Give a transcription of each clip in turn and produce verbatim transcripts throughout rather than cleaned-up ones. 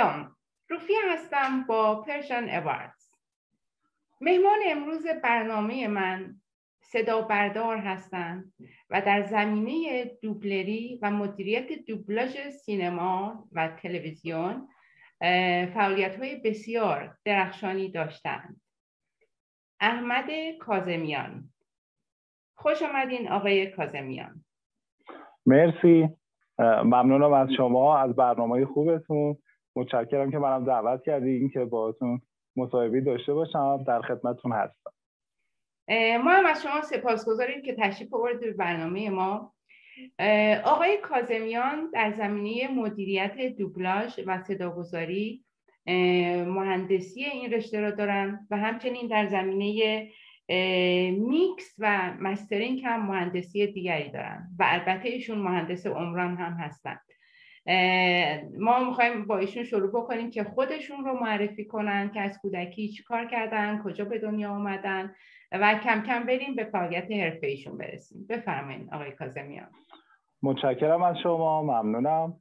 سلام، روفیه هستم با پرشن اواردز. مهمان امروز برنامه من صدا بردار هستند و در زمینه دوبلری و مدیریت دوبلاژ سینما و تلویزیون فعالیت‌های بسیار درخشانی داشتند. احمد کاظمیان. خوش آمدین آقای کاظمیان. مرسی، ممنونم از شما، از برنامه خوبتون. متشکرم که منم دعوت کردین که باهاتون مصاحبه داشته باشم. در خدمتتون هستم. ما هم از شما سپاسگزاریم که تشریف آوردید به برنامه ما. آقای کاظمیان در زمینه مدیریت دوبلاژ و صداگذاری مهندسی این رشته را دارن و همچنین در زمینه میکس و مسترینگ هم مهندسی دیگری دارن و البته ایشون مهندس عمران هم هستن. ما میخوایم با ایشون شروع بکنیم که خودشون رو معرفی کنن که از کودکی چی کار کردن، کجا به دنیا آمدن و کم کم بریم به فعالیت حرفه‌ایشون برسیم. بفرمایید آقای کاظمیان. متشکرم از شما، ممنونم.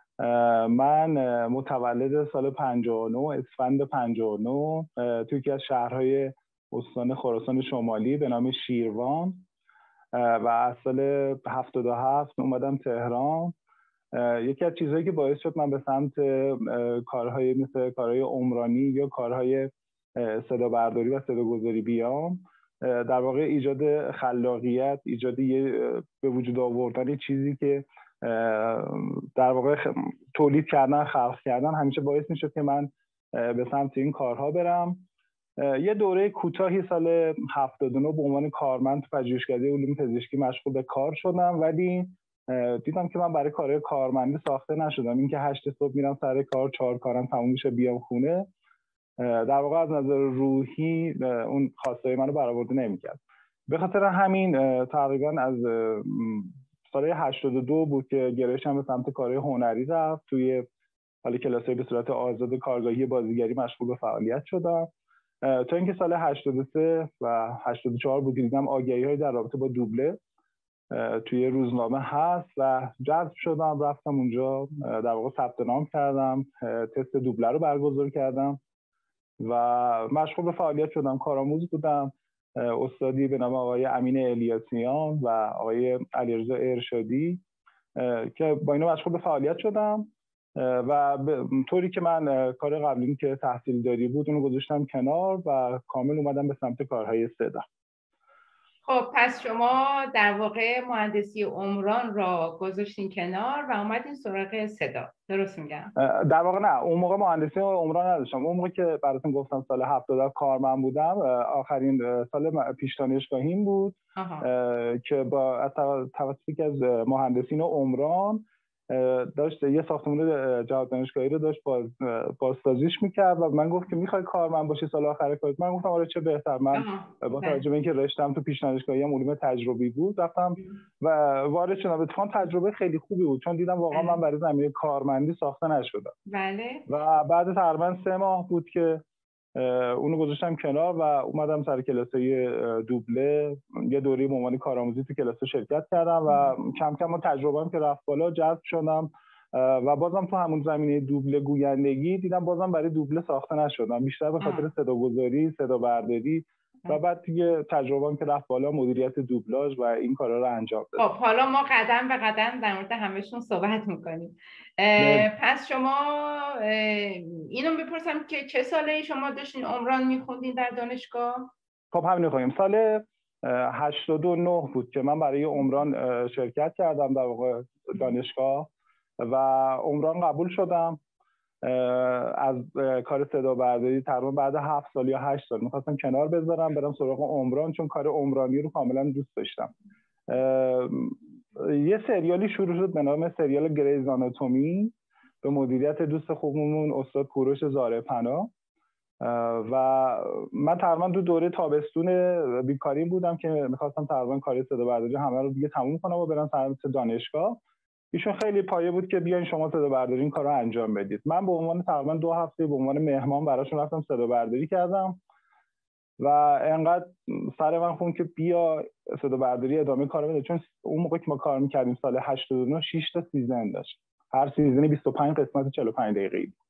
من متولد سال پنجاه و نه، اسفند پنجاه و نه، توی یکی از شهرهای استان خراسان شمالی به نام شیروان و از سال هفتاد و هفت اومدم تهران. یکی از چیزهایی که باعث شد من به سمت کارهای مثل کارهای عمرانی یا کارهای صدا برداری و صداگذاری بیام، در واقع ایجاد خلاقیت، ایجاد یه به وجود آوردن چیزی که در واقع تولید کردن، خلق کردن، همیشه باعث میشد که من به سمت این کارها برم. یه دوره کوتاهی سال هفتاد و نه به عنوان کارمند تو پژوهشکده علوم پزشکی مشغول به کار شدم، ولی دیدم که من برای کارهای کارمندی ساخته نشدم. اینکه هشت صبح میرم سر کار، چهار کارم تموم میشه بیام خونه، در واقع از نظر روحی اون خواستای منو برآورده نمی‌کرد. به خاطر همین تقریبا از سال هشتاد و دو بود که گرایشم به سمت کارهای هنری رفت. توی حالا کلاس‌های به صورت آزاد کارگاهی بازیگری مشغول به فعالیت شدم تا اینکه سال هشتاد و سه و هشتاد و چهار بود دیدم آگهی‌های در رابطه با دوبله توی روزنامه هست و جذب شدم، رفتم اونجا، در واقع ثبت نام کردم، تست دوبله رو برگزار کردم و مشغول به فعالیت شدم. کارآموز بودم. استادی به نام آقای امین الیاسیان و آقای علیرضا ارشادی که با اینا مشغول به فعالیت شدم و طوری که من کار قبلیم که تحصیل داری بود اونو گذاشتم کنار و کامل اومدم به سمت کارهای صدا. خب پس شما در واقع مهندسی عمران را گذاشتین کنار و اومدین سراغ صدا، درست میگم؟ در واقع نه، اون موقع مهندسی عمران نداشتم. اون موقع که براتون گفتم سال هفتاد کارمند بودم، آخرین سال پیش دانشگاهیم بود که با از توسط از مهندسین عمران داشت یه ساختمان جهاد دانشگاهی رو داشت باز بازسازیش میکرد و من گفت که میخوای کارمند باشی سال آخر کارت. من گفتم آره چه بهتر. من با توجه به اینکه رشتم تو پیش دانشگاهی هم علوم تجربی بود رفتم و وارد شدم. اتفاقا تجربه خیلی خوبی بود چون دیدم واقعا من برای زمینه کارمندی ساخته نشدم. بله. و بعد تقریبا سه ماه بود که اونو گذاشتم کنار و اومدم سر کلاسای دوبله. یه دوره به عنوان کارآموزی تو کلاس شرکت کردم و کم کم تجربه‌ام که رفت بالا جذب شدم و بازم تو همون زمینه دوبله گویندگی دیدم بازم برای دوبله ساخته نشدم، بیشتر به خاطر صداگذاری، صدا برداری و بعد دیگه تجربه‌ام که رفت بالا مدیریت دوبلاژ و این کارا رو انجام دادم. خب حالا ما قدم به قدم در مورد همه‌شون صحبت می‌کنیم. پس شما اینو بپرسم که چه سالی شما داشتین عمران می‌خوندین در دانشگاه؟ خب همین می‌خوایم. سال هشتاد و نه بود که من برای عمران شرکت کردم در واقع دانشگاه و عمران قبول شدم. از کار صدا برداری تقریبا بعد هفت سال یا هشت سال میخواستم کنار بذارم برم سراغ عمران چون کار عمرانی رو کاملا دوست داشتم. یه سریالی شروع شد به نام سریال گریز آناتومی به مدیریت دوست خوبمون استاد کوروش زاره پناه و من تقریبا دو دوره تابستون بیکاریم بودم که میخواستم تقریبا کار صدا برداری همه رو دیگه تموم کنم و برم سمت دانشگاه. ایشون خیلی پایه بود که بیاین شما صدا برداری این کار رو انجام بدید. من به عنوان تقریبا دو هفته به عنوان مهمان براشون رفتم صدا برداری کردم و انقدر سر من خون که بیا صدا برداری ادامه کار بده، چون اون موقع که ما کار میکردیم سال هشتاد و نه شش تا سیزن داشت، هر سیزنی بیست و پنج قسمت چهل و پنج دقیقه‌ای.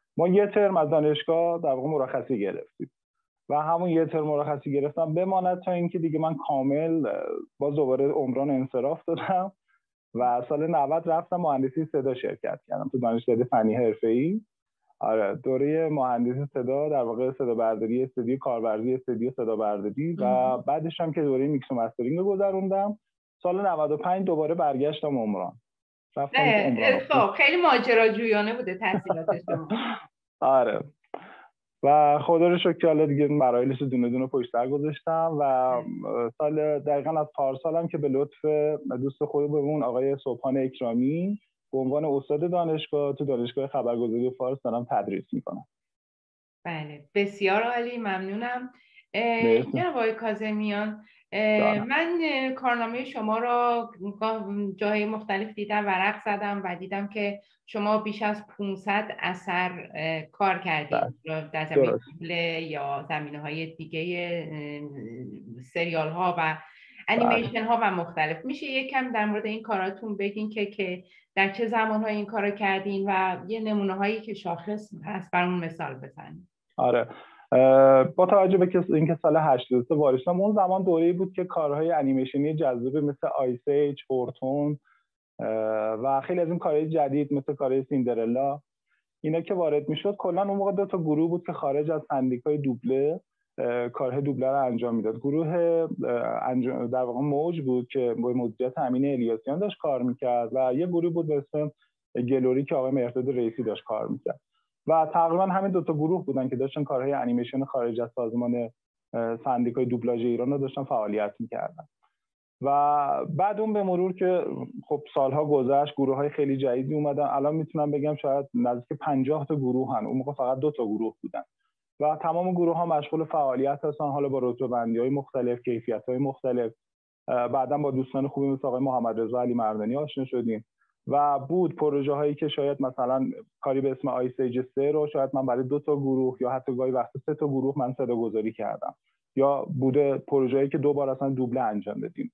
ما یه ترم از دانشگاه در واقع مرخصی گرفتیم و همون یه ترم مرخصی گرفتم بماند تا اینکه دیگه من کامل باز دوباره عمران انصراف دادم و سال نود رفتم مهندسی صدا شرکت کردم تو دانشکده فنی حرفه‌ای. آره دوره مهندسی صدا در واقع صدا برداری استودیو کاربردی استودیو صدا برداری و بعدش هم که دوره میکس و مسترینگ رو گذروندم. سال نود و پنج دوباره برگشتم عمران. رفتم عمران. خب خیلی ماجراجویانه بوده تحصیلات شما. آره و خدا رو شکر حالا دیگه مراحلش دونه دونه پشت سر گذاشتم و سال دقیقاً از پارسالم که به لطف دوست خودمون آقای صبحان اکرامی به عنوان استاد دانشگاه تو دانشگاه خبرگزاری فارس دارم تدریس میکنم. بله بسیار عالی، ممنونم. جناب آقای کاظمیان، من کارنامه شما را جاهای مختلف دیدم، ورق زدم و دیدم که شما بیش از پانصد اثر کار کردید در زمینه دوبله یا زمینه‌های دیگه سریال ها و انیمیشن ها و مختلف. میشه یک کم در مورد این کاراتون بگین که که در چه زمان‌هایی این کارو کردین و یه نمونه هایی که شاخص هست برامون مثال بزنید؟ آره با توجه به اینکه سال هشتاد و سه وارد شدم، اون زمان دوره‌ای بود که کارهای انیمیشنی جذاب مثل آیس ایج، هورتون و خیلی از این کارهای جدید مثل کارهای سیندرلا اینا که وارد میشد، کلا اون موقع دو تا گروه بود که خارج از سندیکای دوبله کارهای دوبله رو انجام میداد. گروه در واقع موج بود که با مدیریت امین الیاسیان داشت کار میکرد و یه گروه بود به اسم گلوری که آقای مهرداد رئیسی داشت کار میکرد و تقریبا همین دو تا گروه بودن که داشتن کارهای انیمیشن خارج از سازمان سندیکای دوبلاژ ایران رو داشتن فعالیت میکردن. و بعد اون به مرور که خب سالها گذشت، گروه‌های خیلی جدیدی اومدن. الان میتونم بگم شاید نزدیک پنجاه تا گروه هن. اون موقع فقط دو تا گروه بودن و تمام گروه‌ها مشغول فعالیت هستن، حالا با رتبه‌بندی‌های مختلف، کیفیت‌های مختلف. بعداً با دوستان خوبی مثل آقای محمد رضا علی مردانی آشنا شدیم و بود پروژه هایی که شاید مثلا کاری به اسم آیس ایج سه رو شاید من برای دو تا گروه یا حتی گاهی وقت سه تا گروه من صدا گذاری کردم، یا بوده پروژه‌ای که دو بار اصلا دوبله انجام دادیم.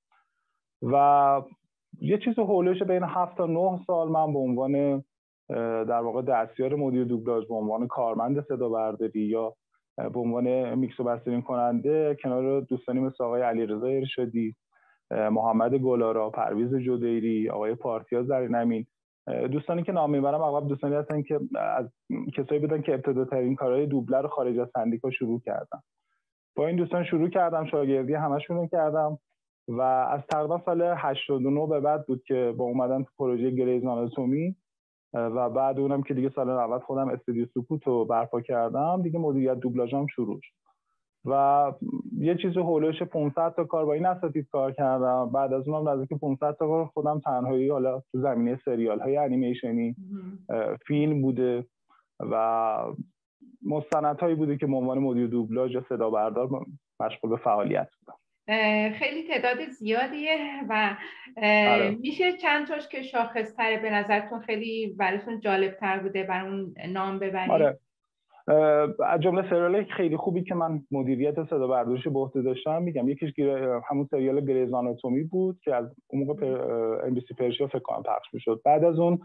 و یه چیز هولوش بین هفت تا نه سال من به عنوان در واقع دستیار مدیر دوبلاژ، به عنوان کارمند صدا برداری یا به عنوان میکس و مسترینگ کننده کنار دوستانی مثل آقای علیرضا ارشادی، محمد گلارا، پرویز جدیری، آقای پارتیاز زرین‌امین، دوستانی که نام میبرم اغلب دوستانی هستن که از کسایی بودن که ابتداترین کارهای دوبله رو خارج از سندیکا شروع کردن. با این دوستان شروع کردم، شاگردی همشون رو کردم و از تقریبا سال هشتاد و نه به بعد بود که با اومدن تو پروژه گریز آناتومی و بعد اونم که دیگه سال نود خودم استودیو سکوت رو برپا کردم، دیگه مدیریت دوبلاژم شروع شد و یه چیز هولوش پانصد تا کار با این اساتید کار کردم. بعد از اونم نزدیک پانصد تا کار خودم تنهایی حالا تو زمینه سریال های انیمیشنی، فیلم بوده و مستندهایی بوده که به عنوان مدیر دوبلاژ یا صدا بردار مشغول به فعالیت بودم. خیلی تعداد زیادیه و آره. میشه چند تاش که شاخص‌تره به نظرتون خیلی براتون جالب‌تر بوده برامون نام ببرید؟ آره. از جمله سریال خیلی خوبی که من مدیریت صدا برداریش به عهده داشتم میگم، یکیش همون سریال گریز آناتومی بود که از اون موقع ام بی سی پرشیا فکر کنم پخش میشد. بعد از اون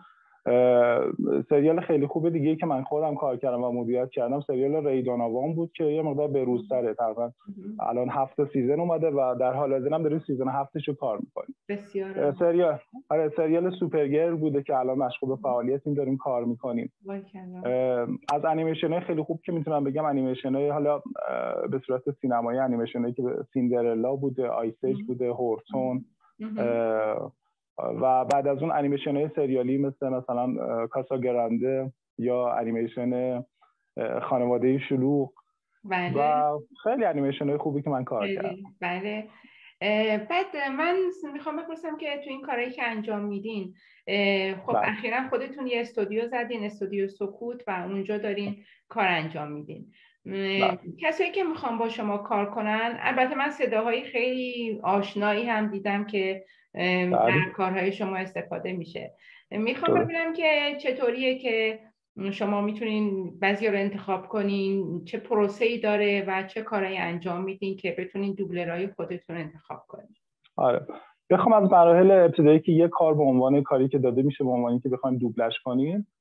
سریال خیلی خوب دیگه که من خودم کار کردم و مدیریت کردم سریال ریداناوان بود که یه مقدار بروزتره، تقریبا الان هفت سیزن اومده و در حال حاضر هم داریم سیزن هفتش رو کار میکنیم. بسیار سریال آره سریال سوپرگرل بوده که الان مشغول به فعالیتیم داریم کار میکنیم. از انیمیشن خیلی خوب که میتونم بگم انیمیشن های حالا به صورت سینمایی انیمیشن هایی که سیندرلا بوده، آیس ایج بوده، هورتون و بعد از اون انیمیشن های سریالی مثل مثلا کاسا گرانده یا انیمیشن خانواده شلوغ. بله. و خیلی انیمیشن های خوبی که من کار کردم. بله. بعد من میخوام بپرسم که تو این کارهایی که انجام میدین خب بله. اخیراً خودتون یه استودیو زدین، استودیو سکوت، و اونجا دارین کار انجام میدین. بله. کسایی که میخوام با شما کار کنن، البته من صداهای خیلی آشنایی هم دیدم که در کارهای شما استفاده میشه. میخوام ببینم که چطوریه که شما میتونین بعضی رو انتخاب کنین، چه پروسه‌ای داره و چه کارهایی انجام میدین که بتونین دوبلرهای خودتون انتخاب کنین. آره. بخوام از مراحل ابتدایی که یه کار به عنوان کاری که داده میشه به عنوان که بخوایم دوبلش کنیم،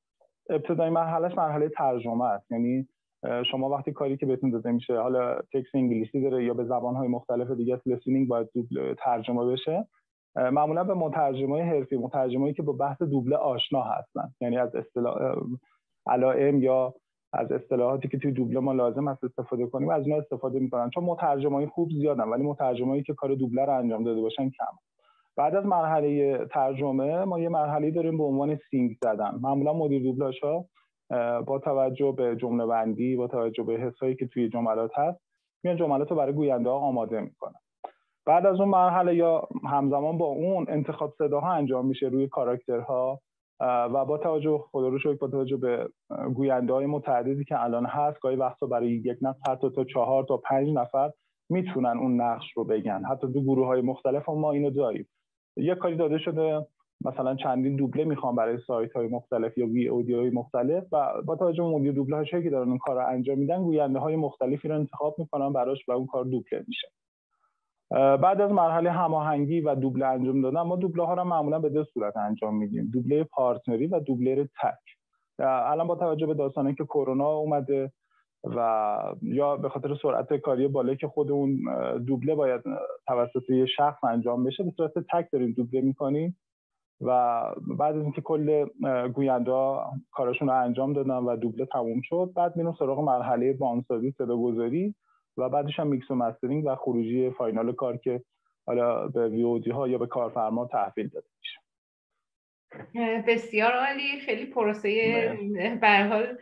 ابتدای مرحلهش مرحله ترجمه است. یعنی شما وقتی کاری که بهتون داده میشه، حالا تکست انگلیسی داره یا به زبان‌های مختلف دیگه لیسنینگ باید ترجمه بشه، معمولا به مترجمای حرفی، مترجمایی که با بحث دوبله آشنا هستن، یعنی از اصطلاح علائم یا از اصطلاحاتی که توی دوبله ما لازم است استفاده کنیم از اونها استفاده میکنن، چون مترجمای خوب زیادن ولی مترجمایی که کار دوبله رو انجام داده باشن کم. بعد از مرحله ترجمه ما یه مرحله داریم به عنوان سینک زدن. معمولا مدیر دوبلاژها با توجه به جمله بندی، با توجه به حسایی که توی جملات هست، میان جملات رو برای گوینده ها آماده میکنن. بعد از اون مرحله یا همزمان با اون انتخاب صداها انجام میشه روی کاراکترها و با توجه خدا رو شکر با توجه به گوینده های متعددی که الان هست، گاهی وقتا برای یک نفر حتی تا چهار تا پنج نفر میتونن اون نقش رو بگن. حتی دو گروه های مختلف هم ما اینو داریم. یک کاری داده شده مثلا چندین دوبله میخوام برای سایت های مختلف یا وی اودیوهای مختلف و با توجه به مدیر دوبلاژهایی که دارن اون کار رو انجام میدن، گوینده های مختلفی رو انتخاب میکنن براش و اون کار دوبله میشه. بعد از مرحله هماهنگی و دوبله انجام دادن، ما دوبله ها رو معمولا به دو صورت انجام میدیم: دوبله پارتنری و دوبله تک. الان با توجه به داستانی که کرونا اومده و یا به خاطر سرعت کاری بالایی که خود اون دوبله باید توسط یه شخص انجام بشه، به صورت تک داریم دوبله میکنیم و بعد از اینکه کل گوینده کارشون رو انجام دادن و دوبله تموم شد، بعد میریم سراغ مرحله بانسازی، صداگذاری و بعدش هم میکس و مسترینگ و خروجی فاینال کار که حالا به ویودی ها یا به کارفرما تحویل داده میشه. بسیار عالی. خیلی پروسه به هر حال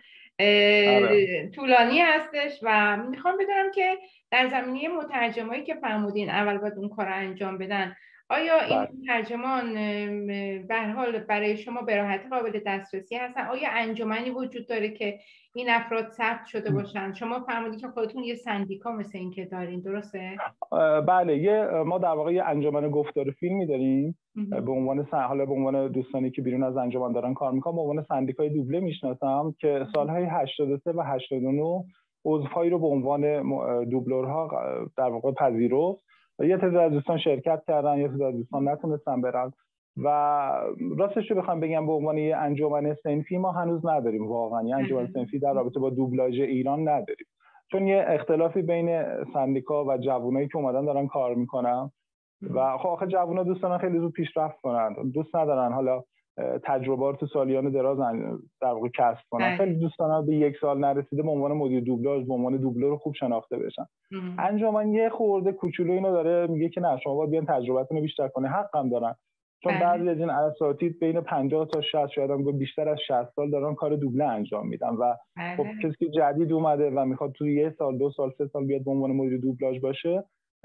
طولانی هستش و میخوام بدونم که در زمینه مترجمایی که فرمودین اول باید اون کار رو انجام بدن، آیا این مترجمان به هر حال برای شما به راحتی قابل دسترسی هستن؟ آیا انجمنی وجود داره که این افراد ثبت شده باشن؟ شما فرمودید که خودتون یه سندیکا مثل این که دارین، درسته؟ بله، یه ما در واقع یه انجمن گفتار فیلمی داریم به عنوان سن... حالا به عنوان دوستانی که بیرون از انجمن دارن کار میکنن به عنوان سندیکای دوبله میشناسم که سالهای هشتاد و سه و هشتاد و نه عضوهایی رو به عنوان دوبلورها در واقع پذیرفت و یه تعداد از دوستان شرکت کردن، یه تعداد از دوستان نتونستن برن و راستش رو بخوام بگم به عنوان یه انجمن صنفی ما هنوز نداریم. واقعا یه انجمن صنفی در رابطه با دوبلاژ ایران نداریم، چون یه اختلافی بین سندیکا و جوونایی که اومدن دارن کار میکنن و خب آخه جوونا دوست دارن خیلی زود پیشرفت کنن، دوست ندارن حالا تجربه تو سالیان دراز در واقع کسب کنن. خیلی دوست دارن به یک سال نرسیده به عنوان مدیر دوبلاژ به عنوان دوبلور خوب شناخته بشن. انجمن یه خورده کوچولو اینو داره، میگه که نه شما باید بیان تجربهتون رو بیشتر کنه. حقم دارن، چون بعضی از این اساتید بین پنجاه تا شصت شاید هم بیشتر از شصت سال دارن کار دوبله انجام میدن و خب کسی که جدید اومده و میخواد تو یه سال دو سال سه سال بیاد به عنوان مدیر دوبلاژ باشه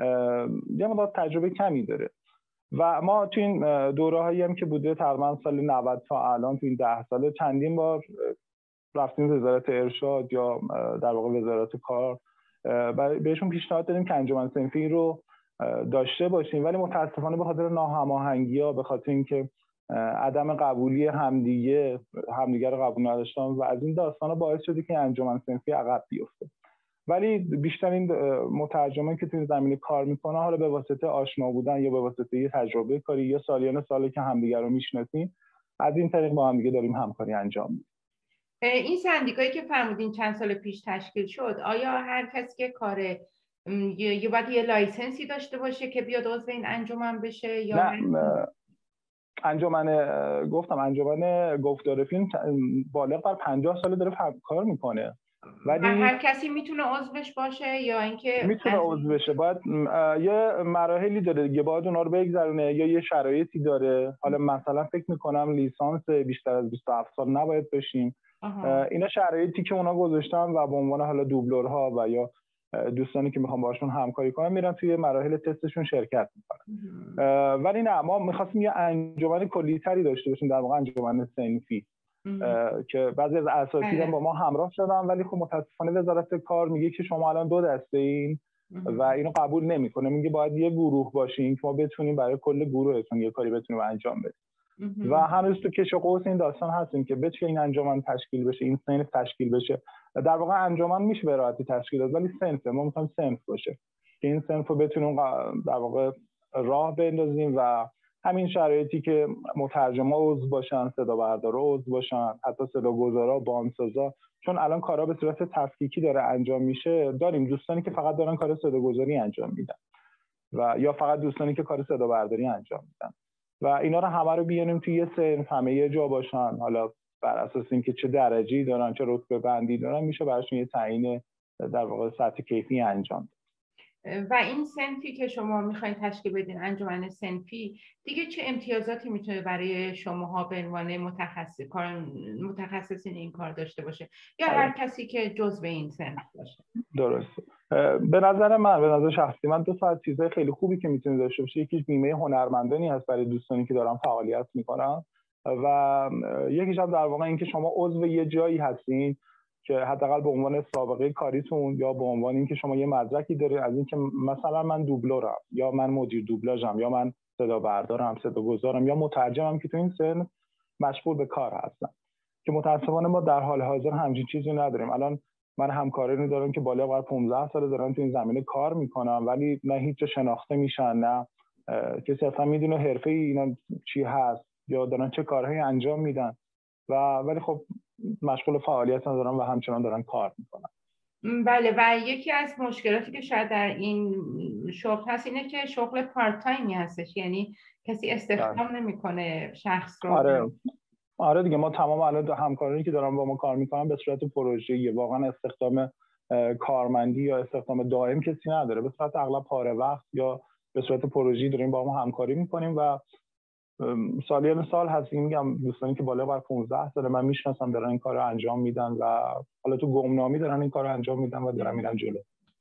یه مقدار تجربه کمی داره. و ما تو این دوره‌هایی هم که بوده تقریبا سال نود تا الان تو این ده ساله چندین بار رفتیم وزارت ارشاد یا در واقع وزارت کار بهشون پیشنهاد دادیم که انجمن صنفی رو داشته باشیم، ولی متاسفانه به خاطر ناهماهنگی‌ها، به خاطر اینکه عدم قبولی همدیگه همدیگه رو قبول نداشتن و از این داستانا باعث شده که انجمن صنفی عقب بیفته. ولی بیشترین مترجمانی که توی زمینه کار میکنن حالا به واسطه آشنا بودن یا به واسطه یه تجربه کاری یا سالیان سالی که همدیگه رو میشناسیم، از این طریق با همدیگه داریم همکاری انجام میدیم. این سندیکایی که فرمودین چند سال پیش تشکیل شد، آیا هر کسی که کار یه باید یه لایسنسی داشته باشه که بیاد عضو این انجمن بشه یا نه؟ انجمن گفتم انجمن گفتار فیلم بالغ بر پنجاه سال داره کار میکنه، ولی هر کسی میتونه عضوش باشه یا اینکه میتونه عضو بشه؟ باید یه مراحلی داره دیگه، باید اونها رو بگذرونه یا یه شرایطی داره. حالا مثلا فکر میکنم لیسانس بیشتر از بیست و هفت سال نباید بشیم. اینا شرایطی که اونا گذاشتن و به عنوان حالا دوبلورها و یا دوستانی که میخوام باشون همکاری کنن میرن توی مراحل تستشون شرکت میکنن. ولی نه، ما میخواستیم یه انجمن کلی‌تری داشته باشیم، در واقع انجمن صنفی که بعضی از اساتید هم با ما همراه شدن، ولی خب متاسفانه وزارت کار میگه که شما الان دو دسته این و اینو قبول نمیکنه، میگه باید یه گروه باشین که ما بتونیم برای کل گروهتون یه کاری بتونیم انجام بدیم. و هنوز تو کش و قوس این داستان هستیم که بتونه این انجمن تشکیل بشه، این صنف تشکیل بشه. در واقع انجمن میشه به راحتی تشکیل داد، ولی صنف ما میخوایم صنف باشه که این صنف رو بتونیم در واقع راه بندازیم و همین شرایطی که مترجما عضو باشن، صدا بردارا عضو باشن، حتی صداگذارا، بانسازا، چون الان کارا به صورت تفکیکی داره انجام میشه، داریم دوستانی که فقط دارن کار صداگذاری انجام میدن و یا فقط دوستانی که کار صدا برداری انجام میدن و اینا رو همه رو بیاریم توی یه صنف، همه یه جا باشن، حالا بر اساس اینکه چه درجه‌ای دارن، چه رتبه بندی دارن، میشه براشون یه تعیین در واقع سطح کیفی انجام. و این صنفی که شما میخواین تشکیل بدین، انجمن صنفی، دیگه چه امتیازاتی میتونه برای شماها به عنوان متخصص کار متخصصین این کار داشته باشه یا هر کسی که جزء این صنف باشه؟ درسته. به نظر من، به نظر شخصی من، دو تا از چیزهای خیلی خوبی که میتونه داشته باشه، یکیش بیمه هنرمندانی هست برای دوستانی که دارن فعالیت میکنن و یکیش هم در واقع اینکه شما عضو یه جایی هستین که حداقل به عنوان سابقه کاریتون یا به عنوان اینکه شما یه مدرکی دارید از اینکه مثلا من دوبلورم یا من مدیر دوبلاژم یا من صدا بردارم، صداگذارم یا مترجمم که تو این سن مشغول به کار هستم، که متاسفانه ما در حال حاضر همچین چیزی نداریم. الان من همکارانی دارم که بالغ بر پانزده سال دارن تو این زمینه کار میکنن ولی نه هیچ شناخته میشن، نه کسی اصلا میدونه حرفه اینا چی هست یا دارن چه کارهایی انجام میدن و ولی خب مشغول فعالیت دارن و همچنان دارن کار میکنن. بله، و یکی از مشکلاتی که شاید در این شغل هست اینه که شغل پارت تایمی هستش، یعنی کسی استخدام نمیکنه شخص رو. آره آره دیگه، ما تمام الان همکارانی که دارن با ما کار میکنن به صورت پروژه‌ای، واقعا استخدام کارمندی یا استخدام دائم کسی نداره، به صورت اغلب پاره وقت یا به صورت پروژه‌ای داریم با ما همکاری میکنیم و سالیان سال هست. میگم دوستانی که بالغ بر پانزده سال من میشناسم دارن این کارو انجام میدن و حالا تو گمنامی دارن این کارو انجام میدن و دارن میرن جلو.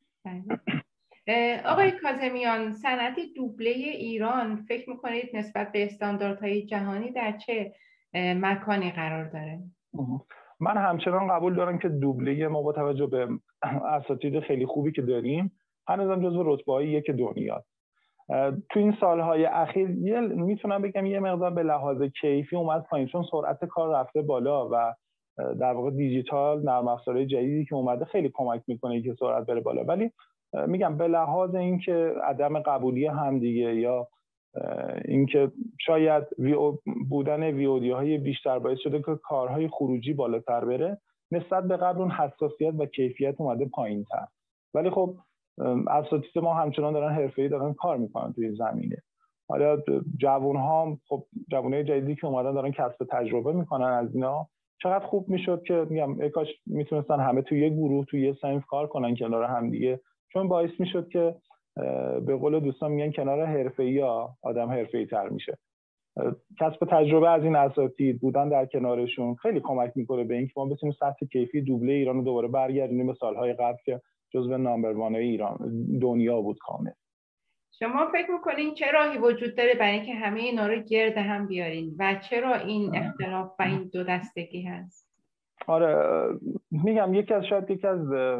آقای کاظمیان، صنعت دوبله ایران فکر میکنید نسبت به استانداردهای جهانی در چه مکانی قرار داره؟ من همچنان قبول دارم که دوبله ما با توجه به اساتید خیلی خوبی که داریم هنوزم جزو رتبه‌های یک دنیا. تو این سالهای اخیر یه میتونم بگم یه مقدار به لحاظ کیفی اومد پایین، چون سرعت کار رفته بالا و در واقع دیجیتال، نرم افزارهای جدیدی که اومده خیلی کمک میکنه که سرعت بره بالا. ولی میگم به لحاظ اینکه عدم قبولی همدیگه یا اینکه شاید ویو بودن ویودی های بیشتر باعث شده که کارهای خروجی بالاتر بره، نسبت به قبل اون حساسیت و کیفیت اومده پایین‌تر. ولی خب اساتید ما همچنان دارن حرفه‌ای دارن کار میکنن توی زمینه. حالا جوان‌ها، خب جوانای جدیدی که اومدن دارن کسب تجربه میکنن از اینا. چقدر خوب میشد که میگم ای کاش میتونستن همه توی یه گروه توی یه صنف کار کنن کنار هم دیگه، چون باعث میشد که به قول دوستان میگن کنار حرفه‌ای‌ها آدم حرفه‌ای‌تر میشه. کسب تجربه از این اساتید بودن در کنارشون خیلی کمک میکنه به اینکه ما بتونیم سطح کیفی دوبله ایران رو دوباره برگردونیم به سالهای قبل که جزو نامبر وان‌های ایران دنیا بود کامل. شما فکر میکنین چه راهی وجود داره برای اینکه همه اینا رو گرد هم بیارین و چرا این اختلاف و این دو دستگی هست؟ آره میگم یکی از شاید یکی از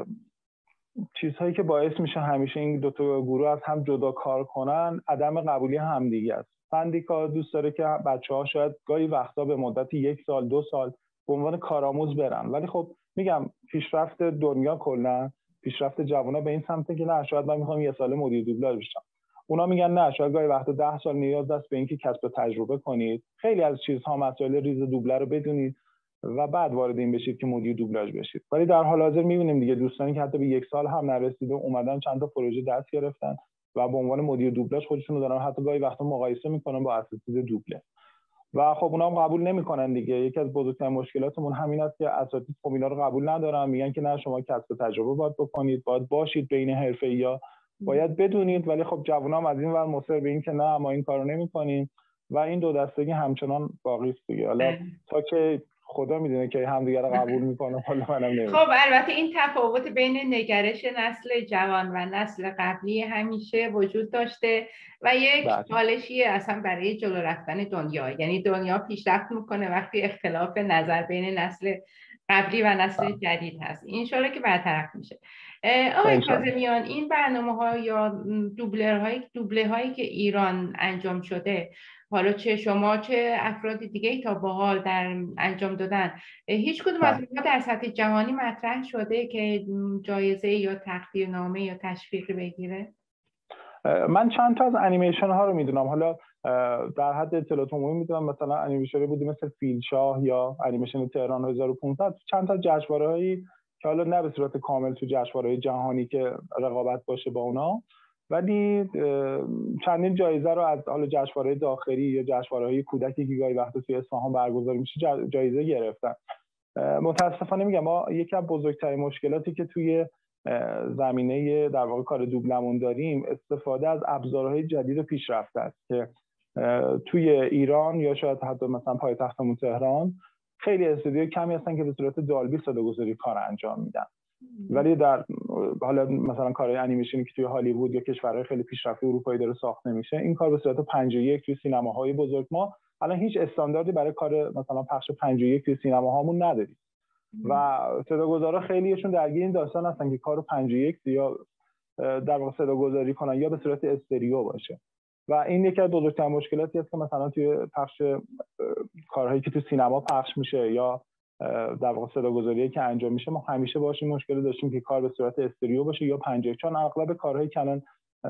چیزهایی که باعث میشه همیشه این دو تا گروه از هم جدا کار کنن عدم قبولی همدیگه است. سندیکا دوست داره که بچه‌ها شاید گاهی وقتا به مدت یک سال دو سال به عنوان کارآموز برن، ولی خب میگم پیشرفت دنیا کلا پیشرفت جوونا به این سمته که نه شاید من میخوام یه سال مدیر دوبلاژ بشم، اونا میگن نه شاید گاهی وقتا ده سال نیاز دست به اینکه کسب تجربه کنید، خیلی از چیزها مسائل ریز دوبله رو بدونید و بعد وارد این بشید که مدیر دوبلاژ بشید. ولی در حال حاضر میبینیم دیگه دوستانی که حتی به یک سال هم نرسیده اومدن چند تا پروژه دست گرفتن و به عنوان مدیر دوبلاژ خودشون رو دارن حتی گاهی وقتا مقایسه میکنن با اساتید دوبله و خب اونا هم قبول نمیکنن دیگه. یکی از بزرگترین مشکلاتمون همین است که اساتید خب اینا رو قبول ندارن، میگن که نه شما کسب تجربه باید بکنید، باید باشید بین حرفه‌ای‌ها، باید بدونید، ولی خب جوونام از این ور مصر به این که نه ما این کارو نمی‌کنیم و این دو دستگی همچنان باقی است دیگه. حالا تا که خدا میدونه که همدیگه رو قبول میکنه، حالا منم نمیدونم. خب البته این تفاوت بین نگرش نسل جوان و نسل قبلی همیشه وجود داشته و یک چالشی اصلا برای جلو رفتن دنیا، یعنی دنیا پیشرفت میکنه وقتی اختلاف نظر بین نسل قبلی و نسل با. جدید هست. ان شاءالله که برطرف میشه. آقای کاظمیان، این برنامه‌ها یا دوبلرهای دوبله هایی که ایران انجام شده، حالا چه شما چه افراد دیگه تا به حال در انجام دادن، هیچ کدوم از اونها در سطح جهانی مطرح شده که جایزه یا تقدیرنامه یا تشویقی بگیره؟ من چند تا از انیمیشن ها رو میدونم. حالا در حد اطلاعات عمومی میدونم مثلا انیمیشنی بودی مثل فیلشاه یا انیمیشن تهران هزار و پانصد، چند تا جشنواره‌ای که حالا نه به صورت کامل تو جشنواره‌های جهانی که رقابت باشه با اونا، ولی چندین جایزه رو از حالا جشنواره داخلی یا جشنواره‌های کودکی که گاهی وقتا توی اصفهان برگزار میشه جایزه گرفتن. متاسفانه میگم ما یکی از بزرگترین مشکلاتی که توی زمینه در واقع کار دوبلمون داریم استفاده از ابزارهای جدید و پیشرفته است که توی ایران یا شاید حتی مثلا پایتختمون تهران خیلی استودیوی کمی هستن که به صورت دالبی صداگذاری کار انجام میدن، ولی در حالا مثلا کارهای انیمیشنی که توی هالیوود یا کشورهای خیلی پیشرفته اروپایی داره ساخته میشه، این کار به صورت پنجاه و یک توی سینماهای بزرگ ما الان هیچ استانداردی برای کار مثلا پخش پنجاه و یک توی سینماهامون نداریم و صداگذارا خیلیشون درگیر این داستان هستن که کارو پنجاه و یک یا در واقع صداگذاری کنن یا به صورت استریو باشه و این یکی از بزرگترین مشکلاتی است که مثلا توی پخش کارهایی که تو سینما پخش میشه یا در واقع صداگذاری که انجام میشه ما همیشه باهاش مشکل داشتیم که کار به صورت استریو باشه یا پنجاه و یک، چون اغلب کارهایی که الان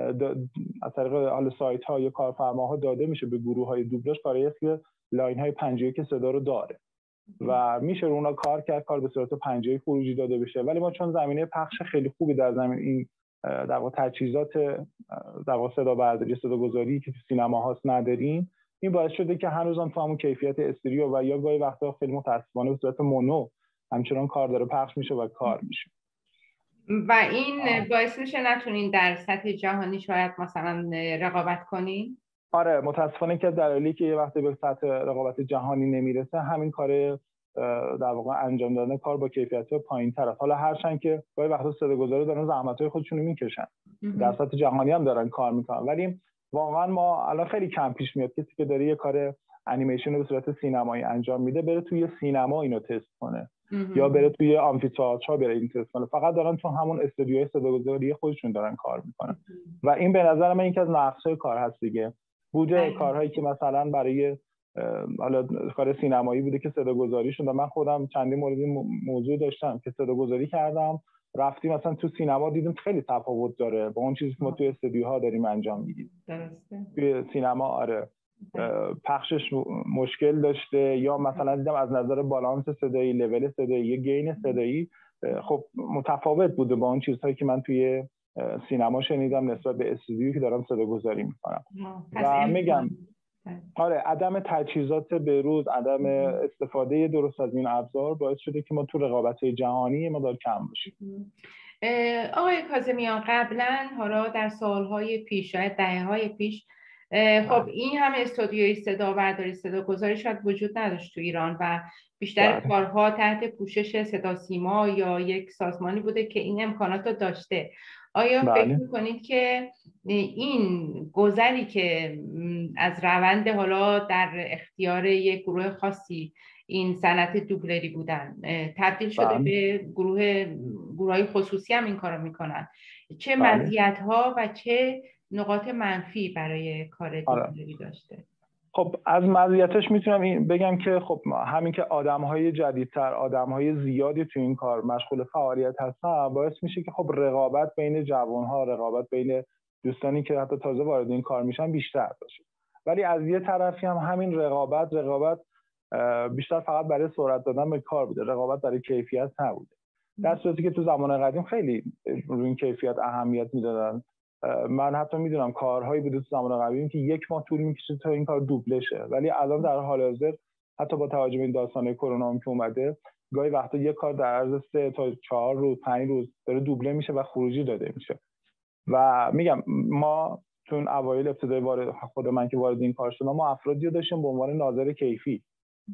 از طریق حال سایت ها یا کارفرماها داده میشه به گروه های دوبلاژ کارهایی است که لاین های پنجاه و یک صدا رو داره و میشه رو اونا کار کرد، کار به صورت پنجاه و یک خروجی داده بشه، ولی ما چون زمینه پخش خیلی خوبی در زمین این در واقع تجهیزات در واقع صدا برداری صداگذاری که تو سینما هاست نداریم، این باعث شده که هنوزم تو همون کیفیت استریو و یا گاهی وقتا خیلی متاسفانه به صورت مونو همچنان کار داره پخش میشه و کار میشه و این آه. باعث میشه نتونین در سطح جهانی شاید مثلا رقابت کنین. آره متاسفانه که دلیلی که یه وقتی به سطح رقابت جهانی نمیرسه همین کار در واقع انجام دادن کار با کیفیت پایین‌تر است. حالا هرچند که گاهی وقتا صداگذارا دارن زحمت‌های خودشون رو میکشن در سطح جهانی هم دارن کار میکنن، ولی واقعا ما الان خیلی کم پیش میاد کسی که داره یه کار انیمیشن رو به صورت سینمایی انجام میده بره توی سینما اینو تست کنه یا بره توی آمفی‌تئاترها بره این تست کنه، فقط دارن تو همون استودیوی صداگذاری خودشون دارن کار میکنن و این به نظر من یکی از نقص‌های کار هست دیگه. بوده کارهایی که مثلا برای حالا کار سینمایی بوده که صداگذاری شده، من خودم چندین مورد موضوع داشتم که صداگذاری کردم رفتیم مثلا تو سینما دیدیم خیلی تفاوت داره با اون چیزی که ما توی استودیوها داریم انجام میدیم. درسته. توی سینما آره پخشش مشکل داشته یا مثلا دیدم از نظر بالانس صدایی، لول صدایی، یا گین صدایی خب متفاوت بوده با اون چیزهایی که من توی سینما شنیدم نسبت به استودیویی که دارم صداگذاری میکنم. و میگم آره عدم تجهیزات بروز، عدم استفاده درست از این ابزار باعث شده که ما تو رقابت جهانی ما دار کم باشیم. آقای کاظمیان قبلا حالا در سالهای پیش شاید دهه‌های پیش خب این همه استودیوی صدا برداری صداگذاری شاید وجود نداشت تو ایران و بیشتر بله. کارها تحت پوشش صدا سیما یا یک سازمانی بوده که این امکانات رو داشته. آیا بله. فکر می‌کنید که این گذری که از روند حالا در اختیار یک گروه خاصی این صنعت دوبلری بودن تبدیل شده بله. به گروه گروهای خصوصی هم این کارو میکنن، چه بله. مزیت‌ها و چه نقاط منفی برای کار دوبلری داشته؟ خب از مزیتش میتونم بگم که خب همین که آدم‌های جدیدتر، آدم‌های زیادی تو این کار مشغول فعالیت هستن باعث میشه که خب رقابت بین جوان‌ها، رقابت بین دوستانی که حتی تازه وارد این کار میشن بیشتر باشه. ولی از یه طرفی هم همین رقابت رقابت بیشتر فقط برای سرعت دادن به کار بوده، رقابت برای کیفیت نبوده. در صورتی که تو زمان قدیم خیلی روی این کیفیت اهمیت میدادن. من حتی میدونم کارهایی بوده تو زمان قدیم که یک ماه طول میکشه تا این کار دوبله شه، ولی الان در حال حاضر حتی با توجه به این داستان کرونا که اومده گاهی وقتا یک کار در عرض سه تا چهار روز پنج روز داره دوبله میشه و خروجی داده میشه. و میگم ما چون اوایل ابتدای وارد خود من که وارد این کار شدم ما افرادی رو داشتیم به عنوان ناظر کیفی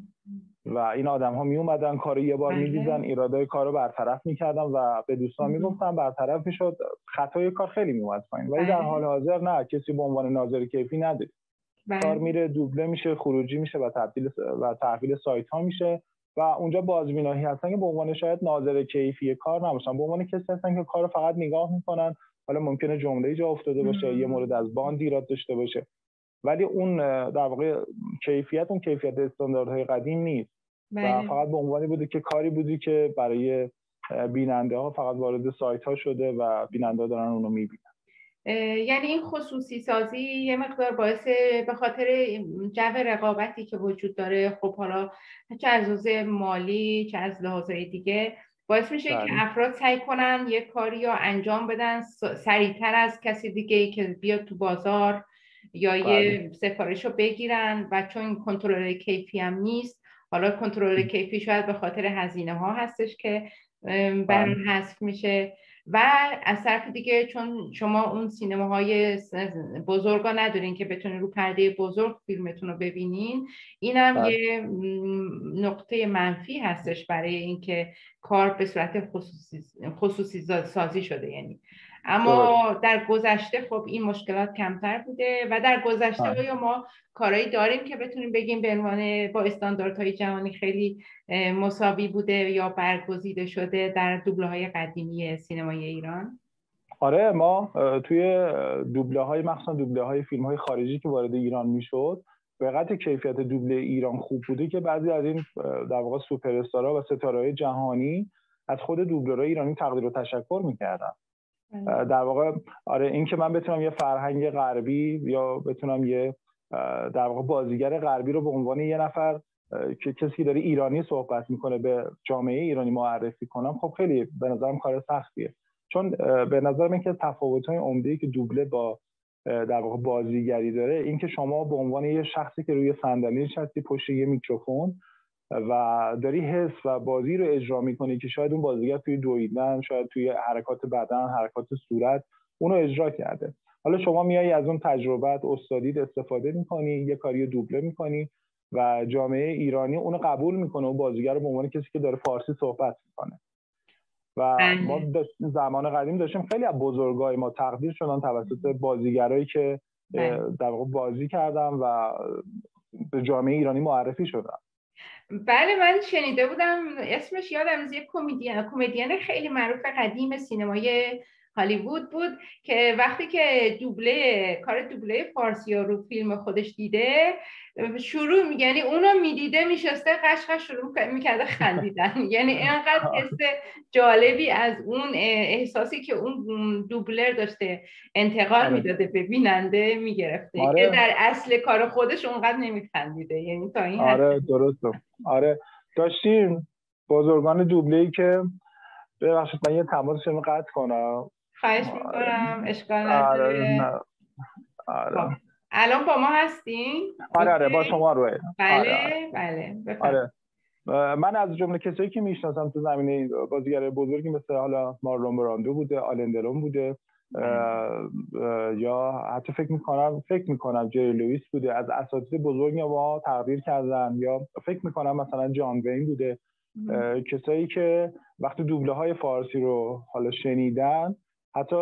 و این آدم ها می اومدن کارو یه بار می‌دیدن، ایرادای کارو برطرف می‌کردن و به دوستان میگفتن برطرف میشد، خطای کار خیلی میومد پایین. ولی در حال حاضر نه، کسی به عنوان ناظر کیفی نداره. کار میره دوبله میشه، خروجی میشه و تبدیل و تحویل سایت ها میشه و اونجا بازبینایی هستن که به عنوان شاید ناظر کیفی کار نباشن، به عنوان کسی هستن که کارو فقط نگاه میکنن. حالا ممکنه جمله‌ای جا افتاده باشه، یه مورد از باند ایراد داشته باشه، ولی اون در واقع کیفیت اون کیفیت استانداردهای قدیم نیست و فقط به عنوانی بوده که کاری بودی که برای بیننده ها فقط وارد سایت ها شده و بیننده ها دارن اونو میبینن. یعنی این خصوصی سازی یه مقدار باعث به خاطر جو رقابتی که وجود داره، خب حالا چه از لحاظ مالی چه از لحاظهای دیگه باعث میشه بله. که افراد سعی کنن یه کاری رو انجام بدن سریعتر از کسی دیگه ای که بیاد تو بازار یا بله. یه سفارش رو بگیرن و چون کنترل کیفی هم نیست، حالا کنترل کیفی شاید به خاطر هزینه ها هستش که برای حذف میشه و از طرف دیگه چون شما اون سینماهای بزرگا ندارین که بتونین رو پرده بزرگ فیلمتون رو ببینین، اینم بله. یه نقطه منفی هستش برای اینکه کار به صورت خصوصی, خصوصی سازی شده. یعنی اما درست. در گذشته خب این مشکلات کمتر بوده و در گذشته آیا ما کارهایی داریم که بتونیم بگیم به عنوان با استانداردهای جهانی خیلی مساوی بوده یا برگزیده شده در دوبله‌های قدیمی سینمای ایران؟ آره، ما توی دوبله‌های مخصوصا دوبله‌های فیلم‌های خارجی که وارد ایران میشد به قدر کیفیت دوبله ایران خوب بوده که بعضی از این در واقع سوپر استارها و ستاره‌های جهانی از خود دوبلورهای ایرانی تقدیر و تشکر می‌کردن. در واقع آره، این که من بتونم یه فرهنگ غربی یا بتونم یه در واقع بازیگر غربی رو به عنوان یه نفر که کسی که داره ایرانی صحبت میکنه به جامعه ایرانی معرفی کنم، خب خیلی به نظرم کار سختیه، چون به نظر من که تفاوت‌های عمده‌ای که دوبله با در واقع بازیگری داره این که شما به عنوان یه شخصی که روی صندلی نشستی پشت یه میکروفون و داری حس و بازی رو اجرا میکنی که شاید اون بازیگر توی دویدن، شاید توی حرکات بدن، حرکات صورت اونو اجرا کرده. حالا شما میایی از اون تجربت استادیت استفاده میکنی، یه کاری دوبله میکنی و جامعه ایرانی اونو قبول میکنه و بازیگر رو به عنوان کسی که داره فارسی صحبت میکنه. و ما زمان قدیم داشتیم خیلی از بزرگای ما تقدیر شدن توسط بازیگرایی که در واقع بازی کردن و به جامعه ایرانی معرفی شدن. بله، من شنیده بودم اسمش یادم از یک کمدین کمدین خیلی معروف قدیم سینمای هالیوود بود که وقتی که دوبله کار دوبله فارسی رو فیلم خودش دیده شروع می یعنی اونو میدیده میشسته قشقش شروع میکرده خندیدن. یعنی اینقدر حس جالبی از اون احساسی که اون دوبلر داشته انتقال میداده به بیننده میگرفته آره. که در اصل کار خودش اونقدر نمیخندیده. یعنی تا این آره حد درسته. آره داشتیم بزرگان دوبله‌ای که ببخشید من یه تماسشون رو قطع کنم. خواهش میکنم، اشکال نداره. آره آره. الان با ما هستین؟ آره آره با شما روی. بله آره. بله آره. من از جمله کسایی که میشناسم تو زمینه بازیگر بزرگی مثل حالا مارلون براندو بوده، آلن دلون بوده، یا حتی فکر میکنم فکر میکنم جری لوئیس بوده، از اساتید بزرگی ما تقدیر کردن، یا فکر میکنم مثلا جان وین بوده. کسایی که وقتی دوبله های فارسی رو حالا شنیدن حتی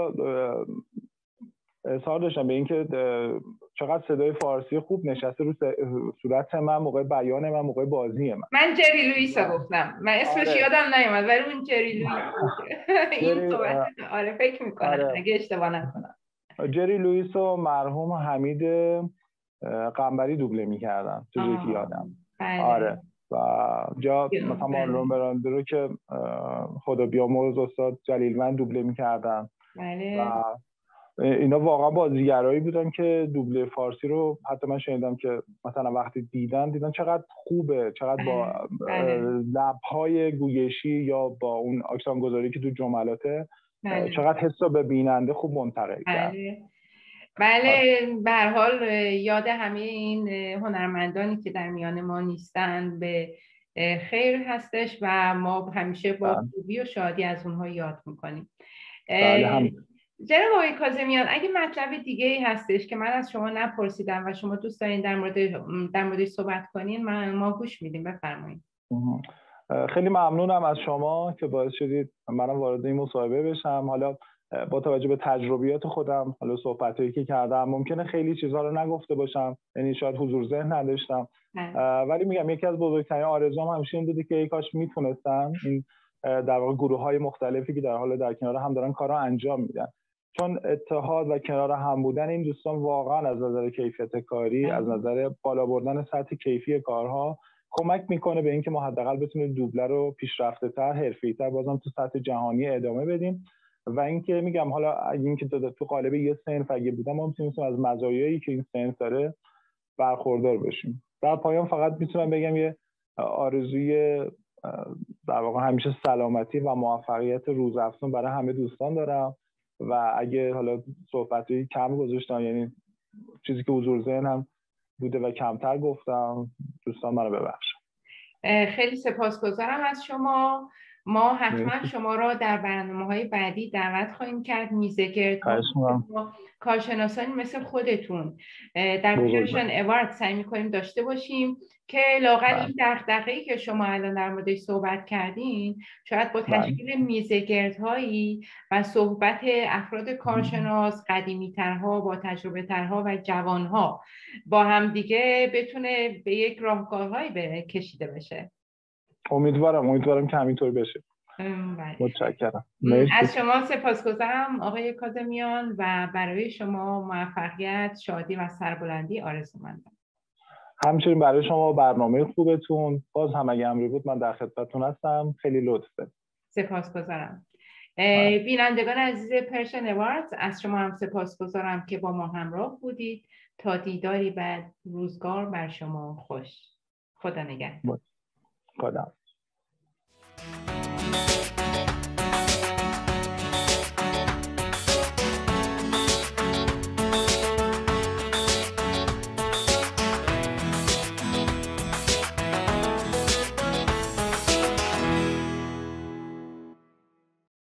اظهار داشتم به اینکه چقدر صدای فارسی خوب نشسته رو صورت من موقع بیان من موقع بازی من. من جری لوئیس رو گفتم، من اسمش آره. یادم نیومد ولی اون جری لوئیس این صحبت آره فکر میکنم آره. اگه اشتباه نکنم جری لوئیس و مرحوم حمید قنبری دوبله میکردن تو جایی که یادم. بله. آره و جا مثلا مارلون براندو رو که خدا بیامرز استاد جلیلوند دوبله میکردن. بله. و اینا واقعا بازیگرایی بودن که دوبله فارسی رو حتی من شنیدم که مثلا وقتی دیدن دیدن چقدر خوبه، چقدر با لب‌های گویشی یا با اون اکسان گذاری که تو جملاته بله. چقدر حس رو به بیننده خوب منتقل کرد. بله. بله به هر حال یاد همه این هنرمندانی که در میان ما نیستن به خیر هستش و ما همیشه با خوبی و شادی از اونها یاد میکنیم. بله هم جناب آقای کاظمیان، اگه مطلب دیگه ای هستش که من از شما نپرسیدم و شما دوست دارین در مورد در موردش صحبت کنین، من ما گوش میدیم، بفرمایید. خیلی ممنونم از شما که باعث شدید منم وارد این مصاحبه بشم. حالا با توجه به تجربیات خودم، حالا صحبتایی که کردم ممکنه خیلی چیزها رو نگفته باشم، یعنی شاید حضور ذهن نداشتم، ولی میگم یکی از بزرگترین آرزوام همیشه این بوده که ای کاش میتونستم این در واقع گروه‌های مختلفی که در حال در کنار هم دارن کارا انجام میدن، چون اتحاد و کنار هم بودن این دوستان واقعا از نظر کیفیت کاری، از نظر بالا بردن سطح کیفی کارها کمک میکنه به اینکه ما حداقل بتونیم دوبله رو پیشرفته‌تر، حرفه‌ای‌تر بازم تو سطح جهانی ادامه بدیم و اینکه میگم حالا اگه اینکه تو قالب یه صنف اگه بودم ما میتونیم از مزایایی که این صنف داره برخوردار بشیم. در پایان فقط میتونم بگم یه آرزوی در واقع همیشه سلامتی و موفقیت روزافزون برای همه دوستان دارم و اگه حالا صحبتی کم گذاشتم، یعنی چیزی که حضور ذهنم بوده و کمتر گفتم، دوستان منو ببخشید. خیلی سپاسگزارم از شما. ما حتما شما را در برنامه‌های بعدی دعوت خواهیم کرد. میزگردها کارشناسانی مثل خودتون در فیوژن اوارد سعی می‌کنیم داشته باشیم که لااقل این دغدغه‌ای که شما الان در موردش صحبت کردین شاید با تشکیل میزگردهایی و صحبت افراد کارشناس قدیمی‌ترها با تجربه‌ترها و جوانها با هم دیگه بتونه به یک راهکارهایی به کشیده بشه. امیدوارم امیدوارم که همینطور بشه. متشکرم. از شما سپاسگزارم آقای کاظمیان و برای شما موفقیت، شادی و سربلندی آرزو مندم. همچنین برای شما برنامه خوبتون. باز هم اگه امری بود من در خدمتتون هستم. خیلی لطفه. سپاسگزارم. بینندگان عزیز پرشن اواردز، از شما هم سپاسگزارم که با ما همراه بودید. تا دیداری بعد، روزگار بر شما خوش. خدا نگهدار. خدا.